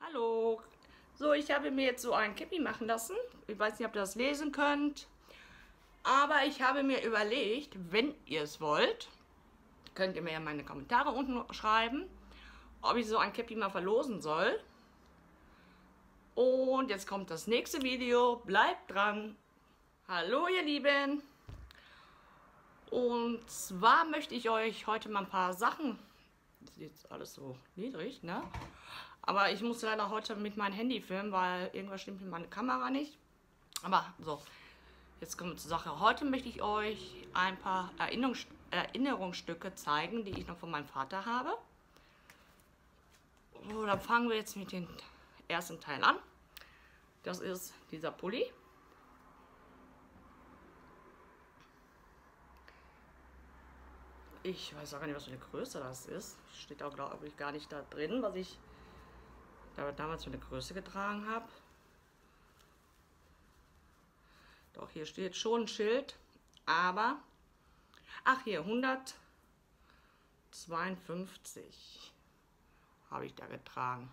Hallo, so ich habe mir jetzt so ein Kippi machen lassen. Ich weiß nicht, ob ihr das lesen könnt, aber ich habe mir überlegt, wenn ihr es wollt, könnt ihr mir ja meine Kommentare unten schreiben, ob ich so ein Kippi mal verlosen soll. Und jetzt kommt das nächste Video, bleibt dran. Hallo ihr Lieben, und zwar möchte ich euch heute mal ein paar Sachen, das ist jetzt alles so niedrig, ne? Aber ich muss leider heute mit meinem Handy filmen, weil irgendwas stimmt mit meiner Kamera nicht. Aber so, jetzt kommen wir zur Sache. Heute möchte ich euch ein paar Erinnerungsstücke zeigen, die ich noch von meinem Vater habe. So, dann fangen wir jetzt mit dem ersten Teil an. Das ist dieser Pulli. Ich weiß auch gar nicht, was für eine Größe das ist. Steht auch, glaube ich, gar nicht da drin, was ich damals für eine Größe getragen habe. Doch, hier steht schon ein Schild, aber, ach hier, 152 habe ich da getragen.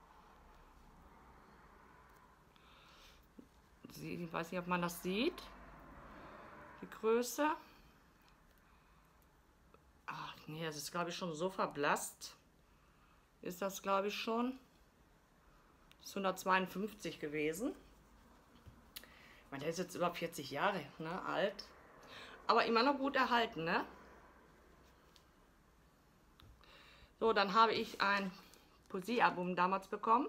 Ich weiß nicht, ob man das sieht, die Größe. Ach nee, das ist, glaube ich, schon so verblasst. Ist das, glaube ich, schon. Das ist 152 gewesen. Ich meine, der ist jetzt über 40 Jahre, ne, alt. Aber immer noch gut erhalten, ne? So, dann habe ich ein Poesiealbum damals bekommen.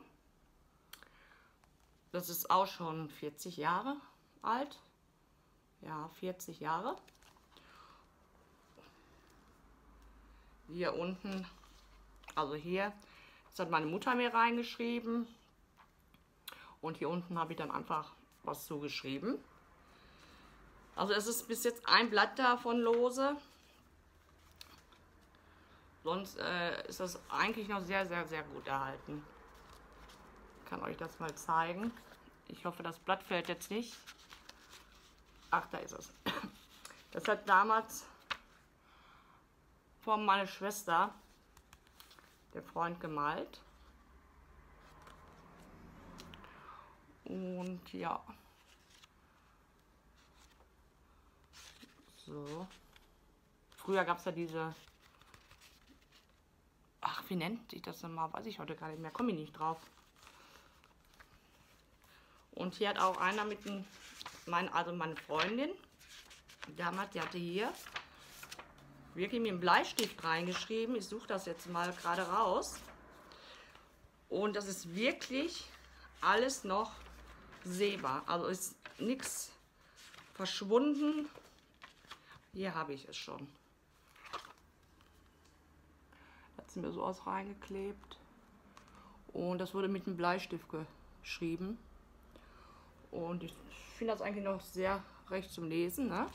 Das ist auch schon 40 Jahre alt. Ja, 40 Jahre. Hier unten, also hier, das hat meine Mutter mir reingeschrieben. Und hier unten habe ich dann einfach was zugeschrieben. Also es ist bis jetzt ein Blatt davon lose. Sonst ist das eigentlich noch sehr, sehr, sehr gut erhalten. Ich kann euch das mal zeigen. Ich hoffe, das Blatt fällt jetzt nicht. Ach, da ist es. Das hat damals von meiner Schwester der Freund gemalt. Und ja. So. Früher gab es ja diese. Ach, wie nennt sich das denn mal? Weiß ich heute gar nicht mehr. Komme ich nicht drauf. Und hier hat auch einer mit also meine Freundin damals, die hatte hier wirklich mit dem Bleistift reingeschrieben. Ich suche das jetzt mal gerade raus. Und das ist wirklich alles noch sehbar. Also ist nichts verschwunden. Hier habe ich es schon. Hat sie mir so aus reingeklebt. Und das wurde mit dem Bleistift geschrieben. Und ich finde das eigentlich noch sehr recht zum Lesen, ne?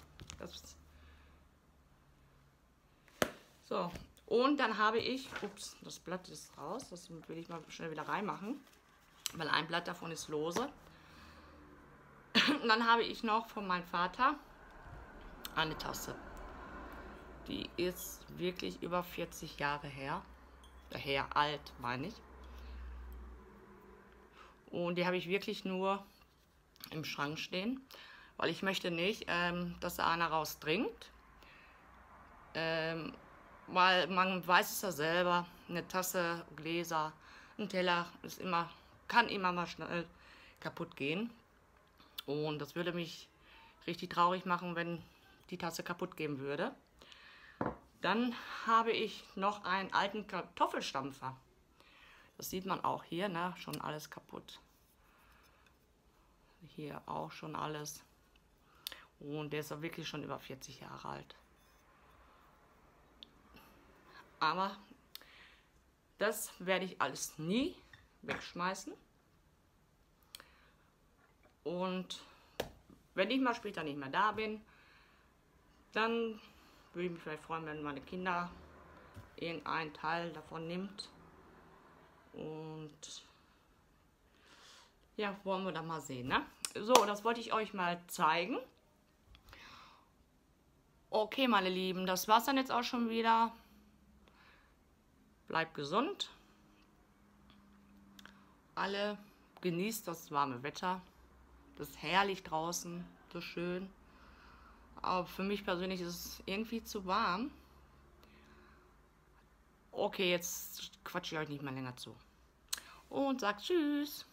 So, und dann habe ich, ups, das Blatt ist raus, das will ich mal schnell wieder reinmachen, weil ein Blatt davon ist lose. Und dann habe ich noch von meinem Vater eine Tasse. Die ist wirklich über 40 Jahre her. Alt, meine ich. Und die habe ich wirklich nur im Schrank stehen, weil ich möchte nicht, dass da einer rausdringt. Weil man weiß es ja selber, eine Tasse, Gläser, ein Teller kann immer mal schnell kaputt gehen. Und das würde mich richtig traurig machen, wenn die Tasse kaputt gehen würde. Dann habe ich noch einen alten Kartoffelstampfer. Das sieht man auch hier, ne? Schon alles kaputt. Hier auch schon alles. Und der ist auch wirklich schon über 40 Jahre alt. Aber das werde ich alles nie wegschmeißen. Und wenn ich mal später nicht mehr da bin, dann würde ich mich vielleicht freuen, wenn meine Kinder irgendeinen Teil davon nimmt. Und ja, wollen wir da mal sehen, ne? So, das wollte ich euch mal zeigen. Okay, meine Lieben, das war's dann jetzt auch schon wieder. Bleibt gesund. alle, genießt das warme Wetter. Das ist herrlich draußen, so schön. Aber für mich persönlich ist es irgendwie zu warm. Okay, jetzt quatsche ich euch nicht mehr länger zu. Und sagt Tschüss.